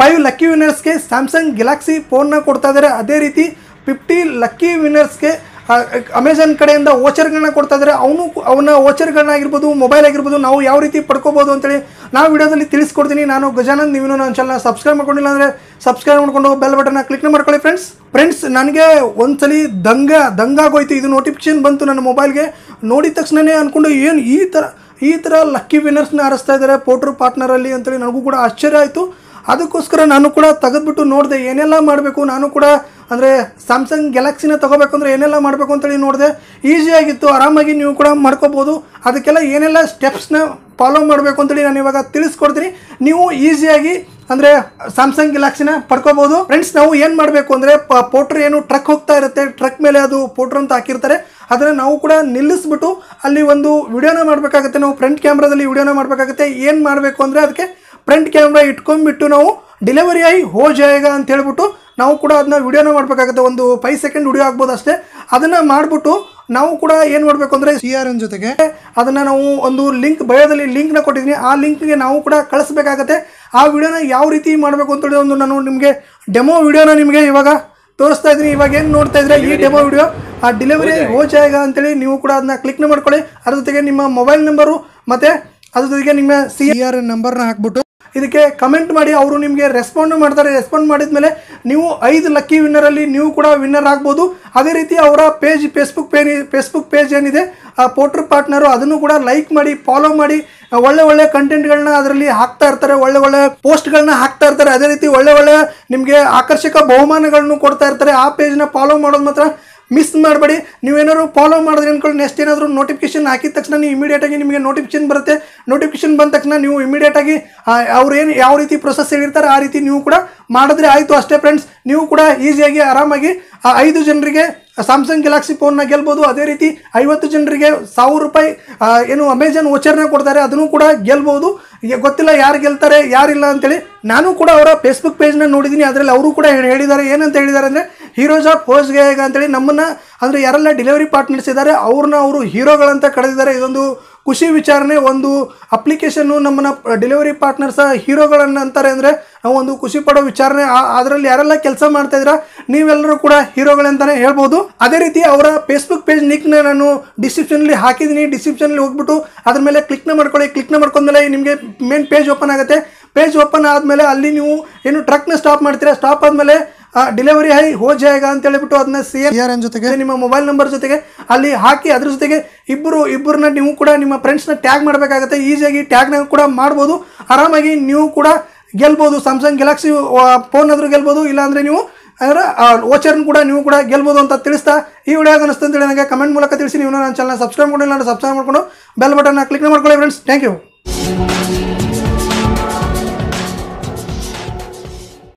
5 lucky ವಿನ್ನರ್ಸ್ಗೆ Samsung Galaxy ಫೋನ್ನ ಕೊಡ್ತಾ ಇದ್ದಾರೆ. ಅದೇ ರೀತಿ 50 ಲಕ್ಕಿ ವಿನ್ನರ್ಸ್ಗೆ ಅಮೆಜಾನ್ ಕಡೆಯಿಂದ ವೋಚರ್ಗಳನ್ನ ಕೊಡ್ತಾ ಇದ್ದಾರೆ. ಅವನ ವೋಚರ್ಗಳನ್ನಾಗಿರ್ಬೋದು, ಮೊಬೈಲ್ ಆಗಿರ್ಬೋದು, ನಾವು ಯಾವ ರೀತಿ ಪಡ್ಕೋಬೋದು ಅಂತೇಳಿ ನಾವು ವಿಡಿಯೋದಲ್ಲಿ ತಿಳಿಸ್ಕೊಡ್ತೀನಿ. ನಾನು ಗಜಾನಂದ್. ನೀವು ನನ್ನ ಚಾನಲ್ನ ಸಬ್ಸ್ಕ್ರೈಬ್ ಮಾಡ್ಕೊಂಡಿಲ್ಲ ಅಂದರೆ ಸಬ್ಸ್ಕ್ರೈಬ್ ಮಾಡ್ಕೊಂಡು ಬೆಲ್ ಬಟನ್ನ ಕ್ಲಿಕ್ ಮಾಡ್ಕೊಳ್ಳಿ ಫ್ರೆಂಡ್ಸ್. ನನಗೆ ಒಂದ್ಸಲಿ ದಂಗಾಗೋಯ್ತು. ಇದು ನೋಟಿಫಿಕೇಶನ್ ಬಂತು ನನ್ನ ಮೊಬೈಲ್ಗೆ. ನೋಡಿದ ತಕ್ಷಣನೇ ಅಂದ್ಕೊಂಡು ಏನು ಈ ಥರ ಲಕ್ಕಿ ವಿನ್ನರ್ಸ್ನ ಆರಿಸ್ತಾ ಇದ್ದಾರೆ ಪೋರ್ಟರ್ ಪಾರ್ಟ್ನರಲ್ಲಿ ಅಂತೇಳಿ ನನಗೂ ಕೂಡ ಆಶ್ಚರ್ಯ ಆಯಿತು. ಅದಕ್ಕೋಸ್ಕರ ನಾನು ಕೂಡ ತೆಗೆದುಬಿಟ್ಟು ನೋಡಿದೆ ಏನೆಲ್ಲ ಮಾಡಬೇಕು. ನಾನು ಕೂಡ ಅಂದರೆ ಸ್ಯಾಮ್ಸಂಗ್ ಗ್ಯಾಲಕ್ಸಿನ ತೊಗೋಬೇಕು ಅಂದರೆ ಏನೆಲ್ಲ ಮಾಡಬೇಕು ಅಂತೇಳಿ ನೋಡಿದೆ. ಈಸಿಯಾಗಿತ್ತು, ಆರಾಮಾಗಿ ನೀವು ಕೂಡ ಮಾಡ್ಕೋಬೋದು. ಅದಕ್ಕೆಲ್ಲ ಏನೆಲ್ಲ ಸ್ಟೆಪ್ಸ್ನ ಫಾಲೋ ಮಾಡಬೇಕು ಅಂತೇಳಿ ನಾನು ಇವಾಗ ತಿಳಿಸ್ಕೊಡ್ತೀನಿ. ನೀವು ಈಸಿಯಾಗಿ ಅಂದರೆ ಸ್ಯಾಮ್ಸಂಗ್ ಗ್ಯಾಲಕ್ಸಿನ ಪಡ್ಕೋಬೋದು. ಫ್ರೆಂಡ್ಸ್, ನಾವು ಏನು ಮಾಡಬೇಕು ಅಂದರೆ ಪೋರ್ಟ್ರ್ ಏನು ಟ್ರಕ್ ಹೋಗ್ತಾ ಇರುತ್ತೆ, ಟ್ರಕ್ ಮೇಲೆ ಅದು ಪೋರ್ಟ್ರ್ ಅಂತ ಹಾಕಿರ್ತಾರೆ. ಅದನ್ನು ನಾವು ಕೂಡ ನಿಲ್ಲಿಸ್ಬಿಟ್ಟು ಅಲ್ಲಿ ಒಂದು ವಿಡಿಯೋನ ಮಾಡಬೇಕಾಗುತ್ತೆ. ನಾವು ಫ್ರಂಟ್ ಕ್ಯಾಮ್ರಾದಲ್ಲಿ ವಿಡಿಯೋನ ಮಾಡಬೇಕಾಗುತ್ತೆ. ಏನು ಮಾಡಬೇಕು ಅಂದರೆ ಅದಕ್ಕೆ ಫ್ರಂಟ್ ಕ್ಯಾಮ್ರಾ ಇಟ್ಕೊಂಡ್ಬಿಟ್ಟು ನಾವು ಡೆಲಿವರಿ ಆಗಿ ಹೋ ಜಾಯೇಗ ಅಂತ ಹೇಳ್ಬಿಟ್ಟು ನಾವು ಕೂಡ ಅದನ್ನ ವಿಡಿಯೋನ ಮಾಡಬೇಕಾಗುತ್ತೆ. ಒಂದು 5 ಸೆಕೆಂಡ್ ವಿಡಿಯೋ ಆಗ್ಬೋದು ಅಷ್ಟೇ. ಅದನ್ನು ಮಾಡಿಬಿಟ್ಟು ನಾವು ಕೂಡ ಏನು ಮಾಡಬೇಕು ಅಂದರೆ CRN ಜೊತೆಗೆ ಅದನ್ನು ನಾವು ಒಂದು ಬಯೋದಲ್ಲಿ ಲಿಂಕ್ನ ಕೊಟ್ಟಿದ್ದೀನಿ. ಆ ಲಿಂಕ್ಗೆ ನಾವು ಕೂಡ ಕಳಿಸ್ಬೇಕಾಗತ್ತೆ. ಆ ವಿಡಿಯೋನ ಯಾವ ರೀತಿ ಮಾಡಬೇಕು ಅಂತೇಳಿ ಒಂದು ನಾನು ನಿಮಗೆ ಡೆಮೋ ವಿಡಿಯೋನ ನಿಮಗೆ ಇವಾಗ ತೋರಿಸ್ತಾ ಇದ್ದೀನಿ. ಇವಾಗ ಏನು ನೋಡ್ತಾ ಇದ್ರೆ ಈ ಡೆಮೋ ವಿಡಿಯೋ ಆ ಡೆಲಿವರಿ ಹೋ ಜಾಯೇಗ ಅಂತೇಳಿ ನೀವು ಕೂಡ ಅದನ್ನ ಕ್ಲಿಕ್ನ ಮಾಡ್ಕೊಳ್ಳಿ. ಅದ್ರ ಜೊತೆಗೆ ನಿಮ್ಮ ಮೊಬೈಲ್ ನಂಬರು ಮತ್ತು ಅದ್ರ ಜೊತೆಗೆ ನಿಮ್ಮ CRN ನಂಬರ್ನ ಹಾಕ್ಬಿಟ್ಟು ಇದಕ್ಕೆ ಕಮೆಂಟ್ ಮಾಡಿ. ಅವರು ನಿಮಗೆ ರೆಸ್ಪಾಂಡ್ ಮಾಡ್ತಾರೆ. ರೆಸ್ಪಾಂಡ್ ಮಾಡಿದ್ಮೇಲೆ ನೀವು 5 ಲಕ್ಕಿ ವಿನ್ನರಲ್ಲಿ ನೀವು ಕೂಡ ವಿನ್ನರ್ ಆಗ್ಬೋದು. ಅದೇ ರೀತಿ ಅವರ ಫೇಸ್ಬುಕ್ ಪೇಜ್ ಏನಿದೆ ಆ ಪೋರ್ಟರ್ ಪಾರ್ಟ್ನರು, ಅದನ್ನು ಕೂಡ ಲೈಕ್ ಮಾಡಿ, ಫಾಲೋ ಮಾಡಿ. ಒಳ್ಳೆ ಕಂಟೆಂಟ್ಗಳನ್ನ ಅದರಲ್ಲಿ ಹಾಕ್ತಾ ಇರ್ತಾರೆ. ಒಳ್ಳೆ ಪೋಸ್ಟ್ಗಳನ್ನ ಹಾಕ್ತಾ ಇರ್ತಾರೆ. ಅದೇ ರೀತಿ ಒಳ್ಳೆ ನಿಮಗೆ ಆಕರ್ಷಕ ಬಹುಮಾನಗಳನ್ನು ಕೊಡ್ತಾ ಇರ್ತಾರೆ. ಆ ಪೇಜ್ನ ಫಾಲೋ ಮಾಡೋದು ಮಾತ್ರ ಮಿಸ್ ಮಾಡಬೇಡಿ. ನೀವೇನಾದ್ರು ಫಾಲೋ ಮಾಡಿದ್ರೆ ಅಂದ್ಕೊಂಡು ನೆಕ್ಸ್ಟ್ ಏನಾದರೂ ನೋಟಿಫಿಕೇಶನ್ ಹಾಕಿದ ತಕ್ಷಣ ನೀವು ಇಮಿಡಿಯೇಟಾಗಿ ನಿಮಗೆ ನೋಟಿಫಿಕೇಶನ್ ಬರುತ್ತೆ. ನೋಟಿಫಿಕೇಶನ್ ಬಂದ ತಕ್ಷಣ ನೀವು ಇಮಿಡಿಯೇಟಾಗಿ ಅವ್ರು ಏನು ಯಾವ ರೀತಿ ಪ್ರೊಸೆಸ್ ಹೇಳಿರ್ತಾರೆ ಆ ರೀತಿ ನೀವು ಕೂಡ ಮಾಡಿದ್ರೆ ಆಯಿತು ಅಷ್ಟೇ ಫ್ರೆಂಡ್ಸ್. ನೀವು ಕೂಡ ಈಸಿಯಾಗಿ ಆರಾಮಾಗಿ 5 ಜನರಿಗೆ ಸ್ಯಾಮ್ಸಂಗ್ ಗ್ಯಾಲಕ್ಸಿ ಫೋನ್ನ ಗೆಲ್ಬೋದು. ಅದೇ ರೀತಿ 50 ಜನರಿಗೆ 1000 ರೂಪಾಯಿ ಏನು ಅಮೆಜಾನ್ ವೋಚರ್ನ ಕೊಡ್ತಾರೆ, ಅದನ್ನು ಕೂಡ ಗೆಲ್ಬೋದು. ಗೊತ್ತಿಲ್ಲ ಯಾರು ಗೆಲ್ತಾರೆ ಯಾರಿಲ್ಲ ಅಂತೇಳಿ. ನಾನು ಕೂಡ ಅವರ ಫೇಸ್ಬುಕ್ ಪೇಜ್ನ ನೋಡಿದ್ದೀನಿ. ಅದರಲ್ಲಿ ಅವರು ಕೂಡ ಹೇಳಿದ್ದಾರೆ. ಏನಂತ ಹೇಳಿದ್ದಾರೆ ಅಂದರೆ ಹೀರೋಸ್ ಆಫ್ ಹೋ ಜಾಯೇಗ ಅಂತೇಳಿ ನಮ್ಮನ್ನು ಅಂದರೆ ಯಾರೆಲ್ಲ ಡೆಲಿವರಿ ಪಾರ್ಟ್ನರ್ಸ್ ಇದ್ದಾರೆ ಅವರು ಹೀರೋಗಳಂತ ಕರೆದಿದ್ದಾರೆ. ಇದೊಂದು ಖುಷಿ ವಿಚಾರಣೆ. ಒಂದು ಅಪ್ಲಿಕೇಶನ್ನು ನಮ್ಮನ್ನ ಡೆಲಿವರಿ ಪಾರ್ಟ್ನರ್ಸ್ ಹೀರೋಗಳನ್ನು ಅಂತಾರೆ ಅಂದರೆ ನಾವು ಒಂದು ಖುಷಿ ಪಡೋ ವಿಚಾರಣೆ. ಅದರಲ್ಲಿ ಯಾರೆಲ್ಲ ಕೆಲಸ ಮಾಡ್ತಾ ಇದ್ದೀರಾ ನೀವೆಲ್ಲರೂ ಕೂಡ ಹೀರೋಗಳಂತಾನೆ ಹೇಳ್ಬೋದು. ಅದೇ ರೀತಿ ಅವರ ಫೇಸ್ಬುಕ್ ಪೇಜ್ ಲಿಂಕ್ನ ನಾನು ಡಿಸ್ಕ್ರಿಪ್ಷನಲ್ಲಿ ಹಾಕಿದ್ದೀನಿ. ಡಿಸ್ಕ್ರಿಪ್ಷನಲ್ಲಿ ಹೋಗ್ಬಿಟ್ಟು ಅದ್ರ ಮೇಲೆ ಕ್ಲಿಕ್ನ ಮಾಡ್ಕೊಳ್ಳಿ. ಕ್ಲಿಕ್ನ ಮಾಡ್ಕೊಂಡ್ಮೇಲೆ ನಿಮಗೆ ಮೇನ್ ಪೇಜ್ ಓಪನ್ ಆಗುತ್ತೆ. ಪೇಜ್ ಓಪನ್ ಆದಮೇಲೆ ಅಲ್ಲಿ ನೀವು ಏನು ಟ್ರಕ್ನ ಸ್ಟಾಪ್ ಮಾಡ್ತೀರಾ. ಸ್ಟಾಪ್ ಆದಮೇಲೆ ಡೆಲಿವರಿ ಹೈ ಹೋ ಜಾಯೇಗ ಅಂತ ಹೇಳಿಬಿಟ್ಟು ಅದನ್ನ CRN ಜೊತೆಗೆ ನಿಮ್ಮ ಮೊಬೈಲ್ ನಂಬರ್ ಜೊತೆಗೆ ಅಲ್ಲಿ ಹಾಕಿ ಅದ್ರ ಜೊತೆಗೆ ಇಬ್ಬರನ್ನ ನೀವು ಕೂಡ ನಿಮ್ಮ ಫ್ರೆಂಡ್ಸ್ನ ಟ್ಯಾಗ್ ಮಾಡಬೇಕಾಗುತ್ತೆ. ಈಸಿಯಾಗಿ ಟ್ಯಾಗ್ನ ಕೂಡ ಮಾಡ್ಬೋದು. ಆರಾಮಾಗಿ ನೀವು ಕೂಡ ಗೆಲ್ಬೋದು. ಸ್ಯಾಮ್ಸಂಗ್ ಗ್ಯಾಲಕ್ಸಿ ಫೋನ್ ಆದರೂ ಗೆಲ್ಬೋದು, ಇಲ್ಲಾಂದರೆ ನೀವು ವೋಚರ್ನ ಕೂಡ ನೀವು ಕೂಡ ಗೆಲ್ಬೋದು ಅಂತ ತಿಳಿಸ್ತಾ ಈ ವಿಡಿಯೋ ಅನಿಸ್ತು ಅಂತೇಳಿ ನನಗೆ ಕಮೆಂಟ್ ಮೂಲಕ ತಿಳಿಸಿ. ನೀವು ನನ್ನ ಚಾನಲ್ ಸಬ್ಸ್ಕ್ರೈಬ್ ಮಾಡಿಲ್ಲ ಅಂದರೆ ಸಬ್ಸ್ಕ್ರೈಬ್ ಮಾಡ್ಕೊಂಡು ಬೆಲ್ ಬಟನ್ನ ಕ್ಲಿಕ್ ಮಾಡ್ಕೊಳ್ಳಿ ಫ್ರೆಂಡ್ಸ್. Thank you.